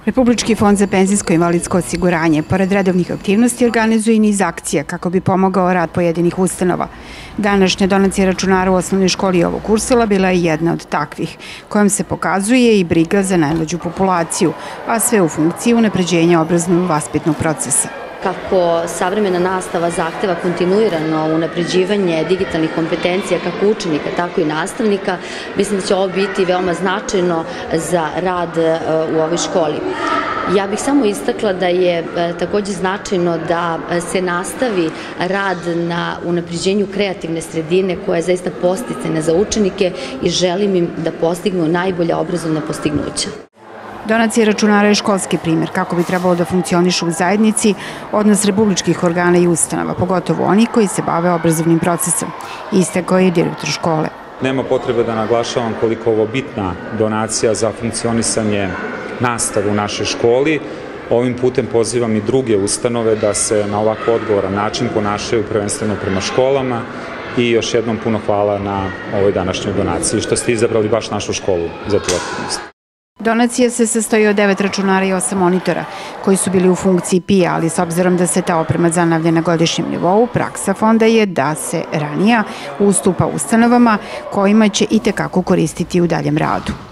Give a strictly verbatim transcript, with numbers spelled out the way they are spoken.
Republički fond za penzijsko i invalidsko osiguranje, pored redovnih aktivnosti, organizuje i niz akcija kako bi pomogao rad pojedinih ustanova. Današnja donacija računara u osnovnoj školi ovog Ursula bila je jedna od takvih, kojom se pokazuje i briga za najmlađu populaciju, a sve u funkciji unapređenja obrazovnog vaspitnog procesa. Kako savremena nastava zahteva kontinuirano unapređivanje digitalnih kompetencija kako učenika, tako i nastavnika, mislim da će ovo biti veoma značajno za rad u ovoj školi. Ja bih samo istakla da je takođe značajno da se nastavi rad na unapređenju kreativne sredine koja je zaista podsticajna za učenike i želim im da postignu najbolja obrazovna postignuća. Donacija računara je školski primjer kako bi trebalo da funkcionišu u zajednici odnos republičkih organa i ustanova, pogotovo oni koji se bave obrazovnim procesom. Istakao je i direktor škole. Nema potrebe da naglašavam koliko je ovo bitna donacija za funkcionisanje nastave u našoj školi. Ovim putem pozivam i druge ustanove da se na ovako odgovoran način ponašaju prvenstveno prema školama i još jednom puno hvala na ovoj današnjoj donaciji što ste izabrali baš našu školu za tu aktivnost. Donacija se sastoji od devet računara i osam monitora, koji su bili u funkciji P I A, ali s obzirom da se ta oprema zanavlja na godišnjem nivou, praksa fonda je da se ranija ustupa ustanovama kojima će i tekako koristiti u daljem radu.